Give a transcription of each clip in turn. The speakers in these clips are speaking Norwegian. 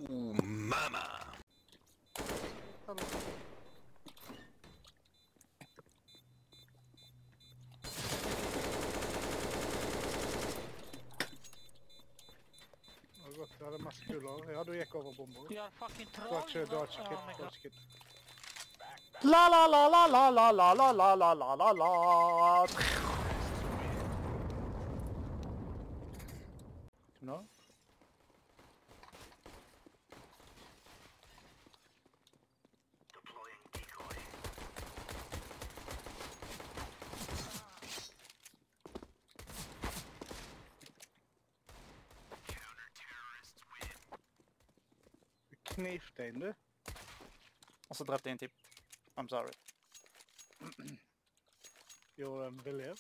Ooh, mama! Godt, det hadde masse kuler. Ja, du gikk over bomber. Ja, fucking troll! Du har ikke kit. La la la la la la la la la la la la la. No? Knifte inn, du. Og så drepte jeg en typ. I'm sorry. Gjorde den vilje.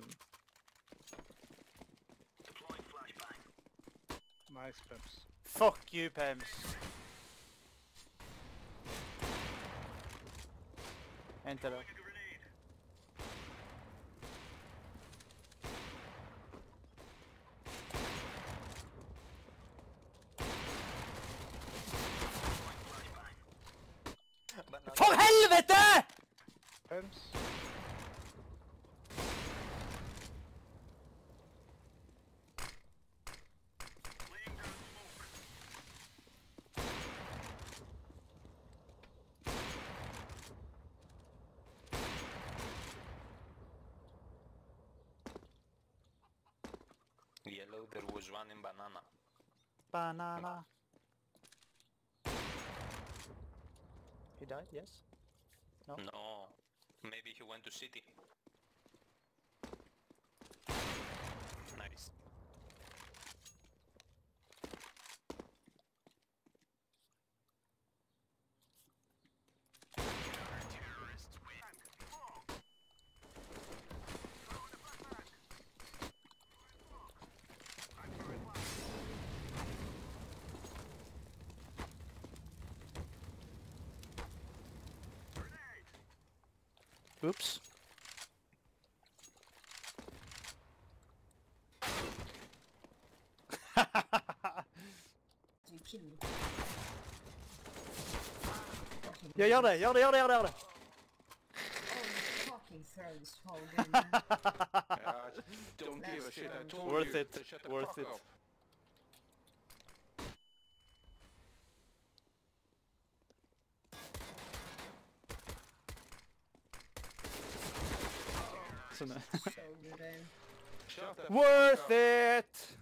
Nice, Peps. Fuck you, Pems. En til da. For helvete! Pems. Yellow, there was one in banana. Banana. He died, yes? No? No, maybe he went to city. Nice. Oops. Ja, gjør det, gjør det, gjør det, gjør det, gjør det. Don't give a shit, I told Worth you it, to shut the worth fuck it. up. Sånn er. Shut the Worth it!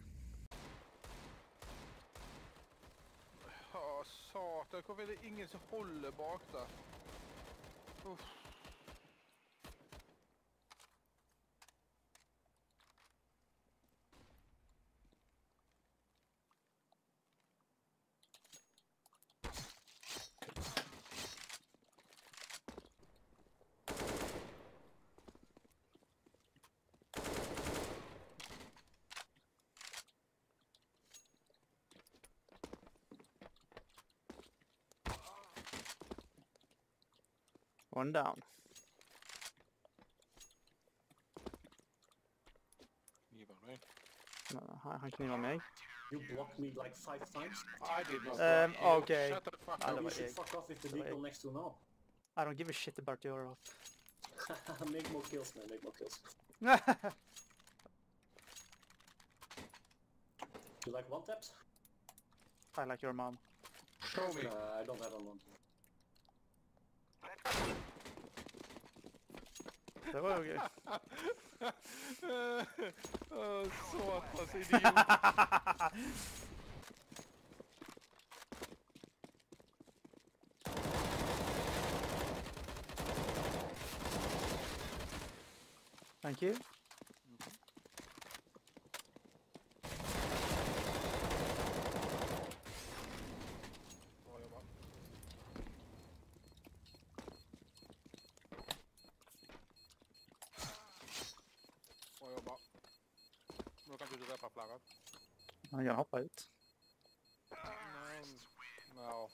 Å, satan. Hvorfor er det ingen som holder bak der? Uff. One down. Give me. No, han kniver meg. You blocked me like 5 times. I did not block you. Okay. Shut the fuck I up. know You what should you- fuck off if the deagle next to now. I don't give a shit about your off. Make more kills, man. Make more kills. You like one taps? I like your mom. Show me. I don't have one. Det var jo gøy. Å, satans idiot. Thank you. Bra jobba. Bra jobba. Nå kan du drepe flere. Han kan hoppe ut. No.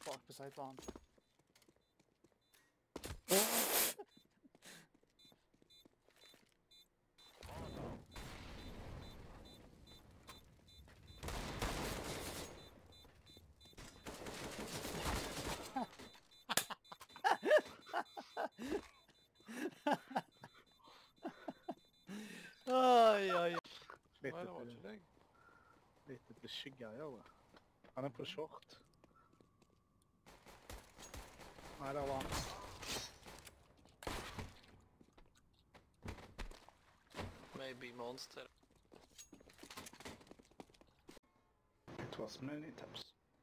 bak på sidebanen. Oj, oj. Litt Nei, det var etter, ikke deg. litt etter skygger, gjør det. Han er på short. Nei, der var han. Maybe monster. It was many times.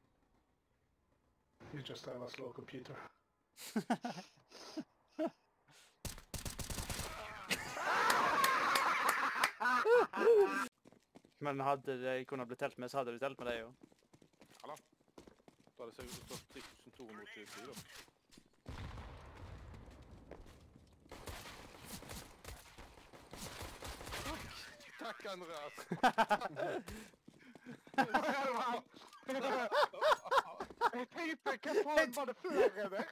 You just have a slow computer. Men hadde det kunnet bli telt med, så hadde det telt med det jo. Da hadde det stått 3223 da. Takk, Andreas. Jeg tenkte, hva faen var det flere der?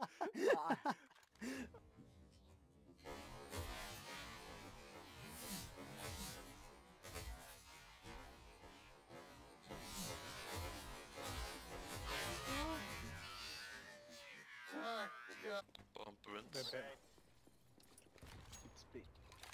Bump Det runs. er bad. It's big.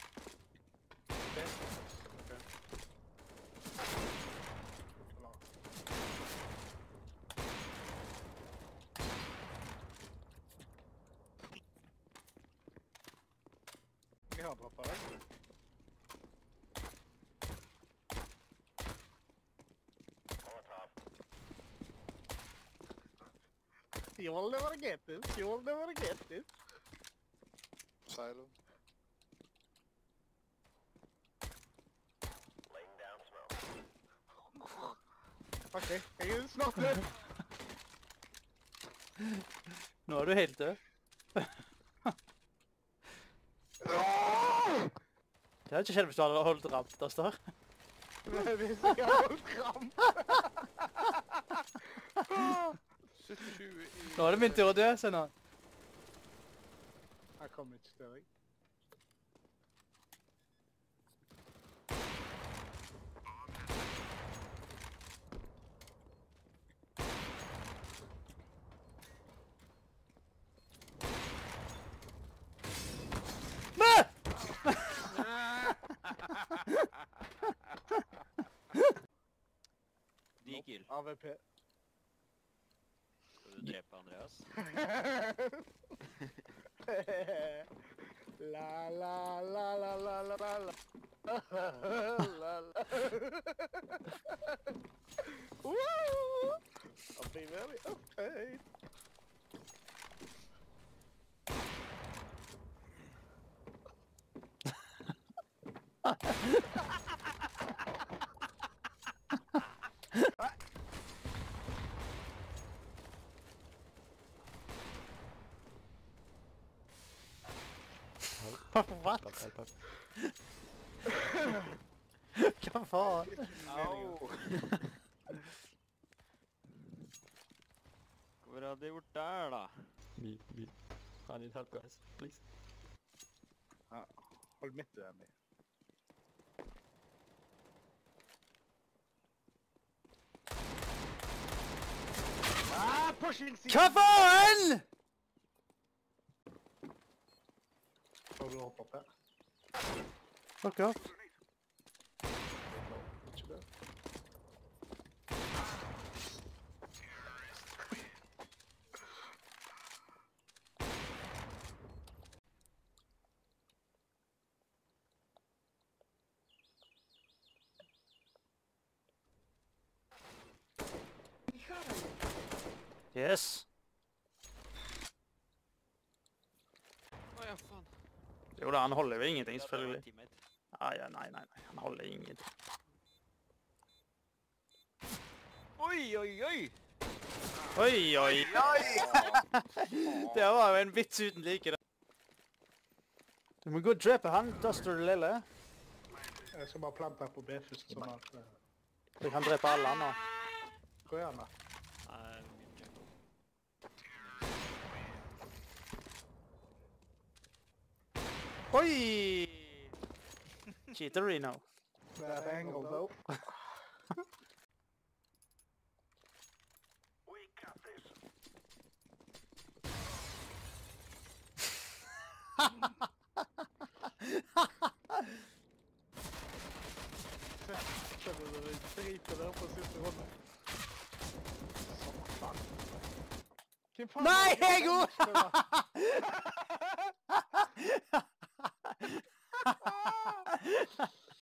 Vi har droppet det. You'll never get this. You'll never get this. Silo. Okay, jeg er snart død. Nå er du helt død. Det har ikke skjedd hvis du hadde holdt ramt, Aster. Nei, hvis jeg har holdt kram. 27 i... Nå er det min tur å dø, se nå. Jeg kommer ikke til deg. Digil. AVP. Skal du drepe Andreas? La la la la la la la la. La la. Woo! I'll be very okay. What? Hva faen? Au! Hva hadde jeg gjort der, da? Me. I need help, guys. Please. Hold midt i den. Pushing C! Hva faen? Får du hoppe opp her? Fuck off. Ikke det. Yes. Å ja, faen. Jo da, han holder jo ingenting, selvfølgelig. Teammate. Nei, han holder ingenting. Oi, oi, oi! Oi, oi. Det var jo en vits uten like. Du må gå og drepe han, Duster lille. Jeg skal bare plante her på B først, sånn at... Du kan drepe alle han nå. Gå igjen da. Nei, Oi! Cheatery now. Bad angle though. Striker där på sitt Satan. Nei, jeg er god!